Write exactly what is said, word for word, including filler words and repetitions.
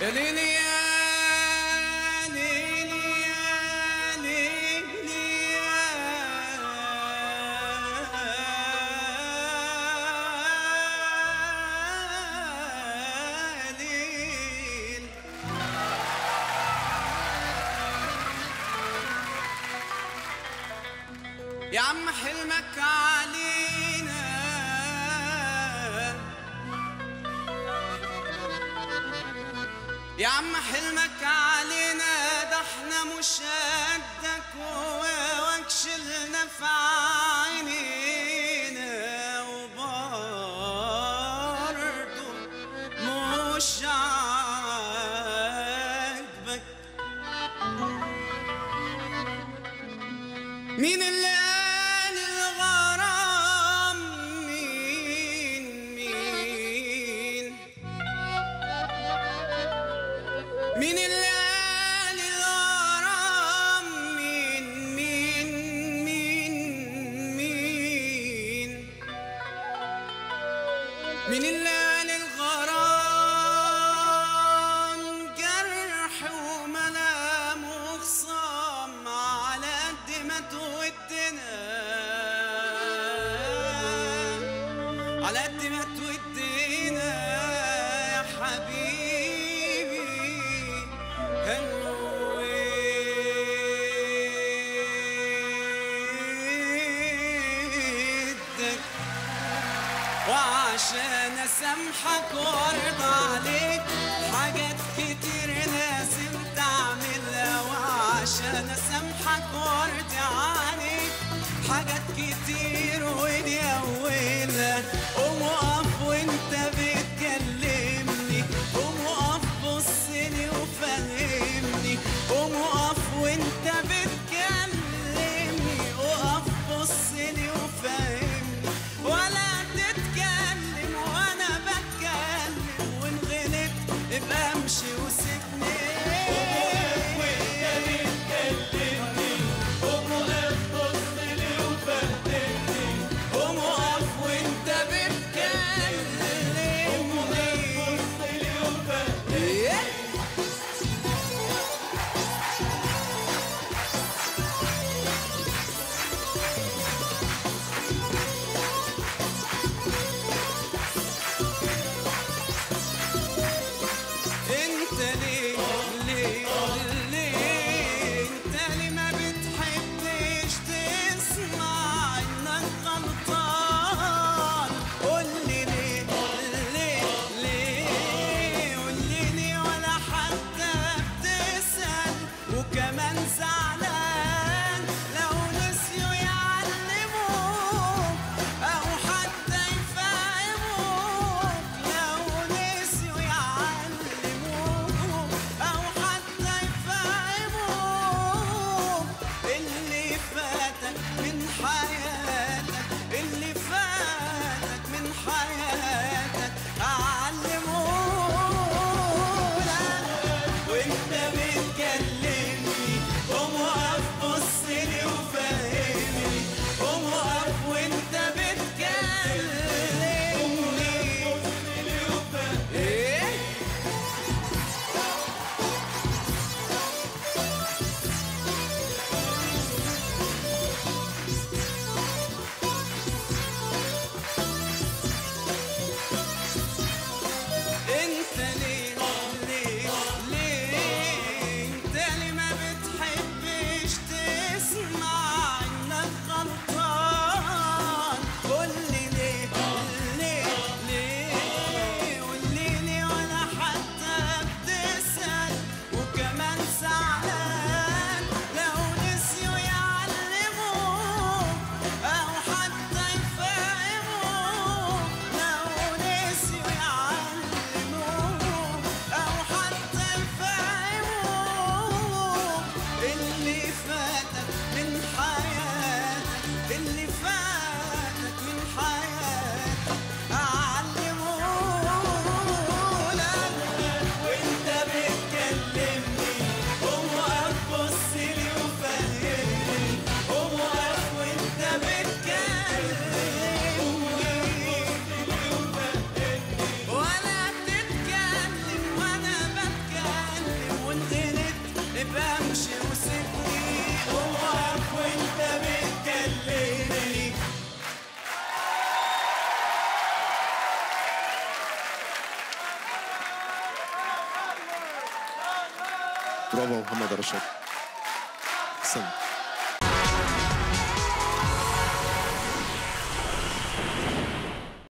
يا ليلي يا ليلي يا ليلي يا ليل. يا عم حلمك علينا يا عم حلمك علينا، ده احنا مش قدك وكشلنا في عينينا، وبرضه مش عاجبك. مين اللي قال الغرام؟ مين مين مين اللي قال الغرام؟ مين مين مين مين مين اللي قال الغرام جرح وملام وخصام، على قد ما تودنا على قد ما تودنا يا حبيبي هنودك. وعشان اسامحك وارضى عليك حاجات كتير لازم تعملها، وعشان اسامحك وارضى عليك حاجات كتير ودي اولها. قوم وقف وانت بتكلمني، قوم وقف بصلي وفهمني، قوم وقف وانت بتكلمني، وقف بصلي وفهمني، ولا تتكلم وانا بتكلم، وان غلطت ابقى امشي برافو محمد رشاد. احسنت.